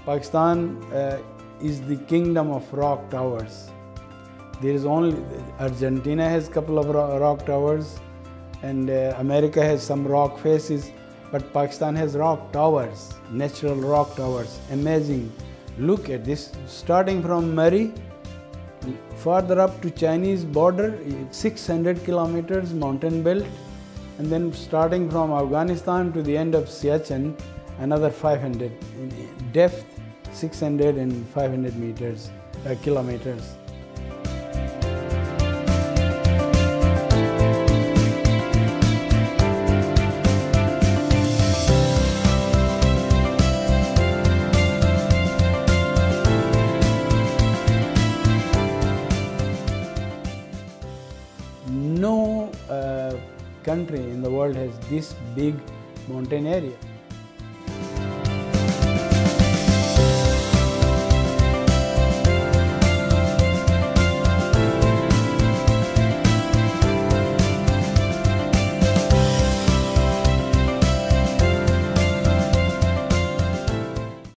Pakistan is the kingdom of rock towers. There is only Argentina has a couple of rock towers, and America has some rock faces, but Pakistan has rock towers, natural rock towers. Amazing. Look at this. Starting from Murree, farther up to Chinese border, 600 kilometers mountain belt, and then starting from Afghanistan to the end of Siachen, another 500 in depth, 600 and 500 kilometers. No country in the world has this big mountain area.